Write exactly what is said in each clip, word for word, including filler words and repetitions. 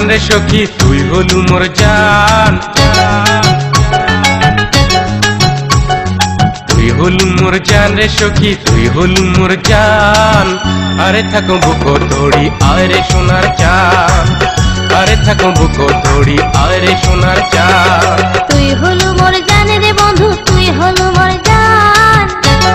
রে সখী তুই হলু মোর জান, তুই হলু মোর জান রে সখী তুই হলু মোর জান। আরে থাকো বুকো ধরি আয় রে সোনার চান, আরে থাকো বুকো ধরি আয় রে সোনার চান। তুই হলু মোর জান রে বন্ধু তুই হলু মোর জান,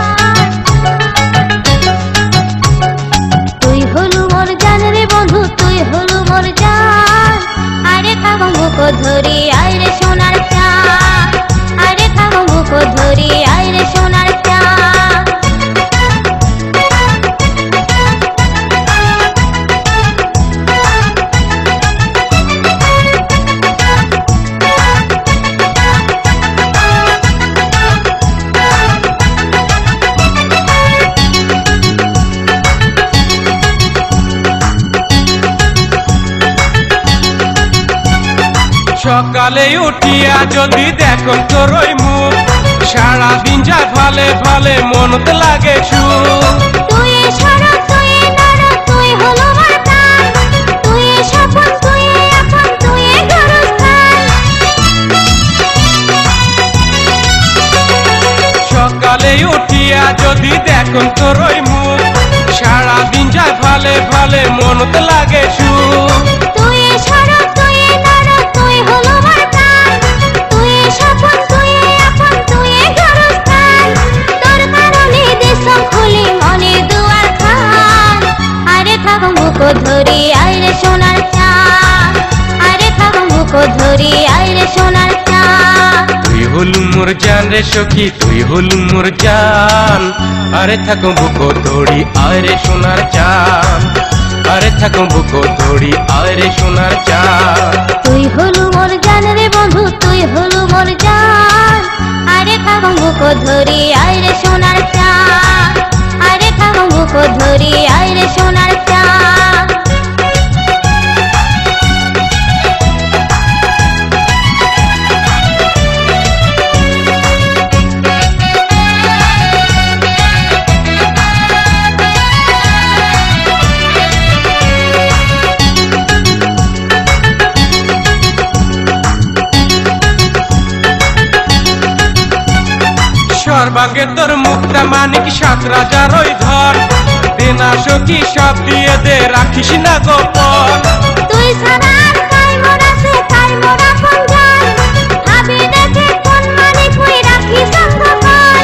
তুই হলু মোর জান রে বন্ধু তুই হলু মোর জান। আরে থাকো বুকো ধরি আয় রে সোনার চান, আরে থাকো বুকো ধরি আয় রে সোনার চান। সকালে উঠিয়া যদি দেখো তোর ওই মুখ, সারাদিন যা ভালে ভালে মনত লাগে সুখ। তুই সারা তুই নারা তুই হলো মোর প্রাণ, তুই সপন তুই আপন তুই গরস্থান। সকালে উঠিয়া যদি দেখো তোর ওই মুখ, সারাদিন যা ভালে ভালে মনত লাগে সুখ। তুই সারা তুই নারা তুই হলো মোর প্রাণ, তুই সপন তুই আপন তুই গরস্থান। তোর কারণে দেশ খুলি মনে দুয়ার খান, আরে থাকো বুকো ধরি আয় রে সোনার চান, আরে থাকো বুকো ধরি আয় রে সোনার চান। তুই হলু মোর জান রে সখী তুই হলু মোর জান। আরে থাকো বুকো ধরি আয় রে সোনার চান, আরে থাকো বুকো ধরি আয় রে সোনার চান। তুই হলু মোর জান রে বন্ধু তুই হলু মোর জান, আরে থাকো বুকো ধরি আয় রে সোনার চান, আরে থাকো বুকো ধরি আয় রে সোনার চান। সর্বাঙ্গে তোর মুক্তা মানিক সাত রাজার ওই ধর, দেনা সখী সব দিয়ে দে রাখিস না গোপন। তুই ছাড়া আর কাই মোর আছে কাই মোর আপন জান, ভাবি দেখে কোন মানিক কই রাখি সংগোপন।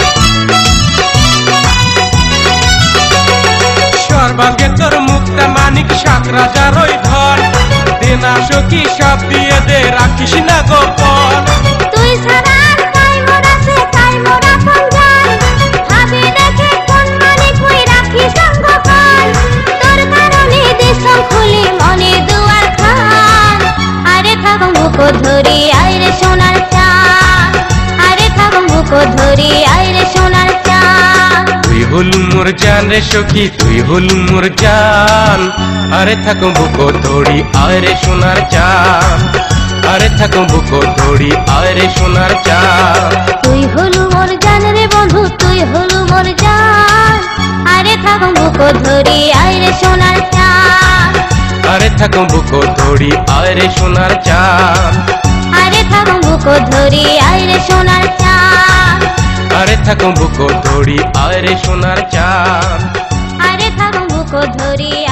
সর্বাঙ্গে তোর মুক্তা মানিক সাত রাজার ওই ধর, দেনা সখী সব দিয়ে দে রাখিস না গোপন। তুই ছাড়া আর কাই মোর আছে কাই মোর আপন জান, ভাবি দেখে কোন মানিক কই রাখি সংগোপন। তোর কারণে দেশ খুলি মনে দুয়ার খান, আরে থাকো বুকো ধরি আয় রে সোনার চান, আরে থাকো বুকো ধরি আয় রে সোনার চান। তুই হলু মোর জান রে সখী তুই হলু মোর জান। আরে থাকো বুকো ধরি আয় রে সোনার চান, আরে থাকো বুকো ধরি আয় রে সোনার চান। তুই হলু মোর জান রে বন্ধু তুই হলু মোর জান, আরে থাকো বুকো ধরি আয় রে সোনার চান, আরে থাকো বুকো ধরি আয় রে সোনার চান, আরে থাকো বুকো ধরি আয় রে সোনার চান, আরে থাকো বুকো ধরি আয় রে সোনার চান, আরে থাকো বুকো ধরি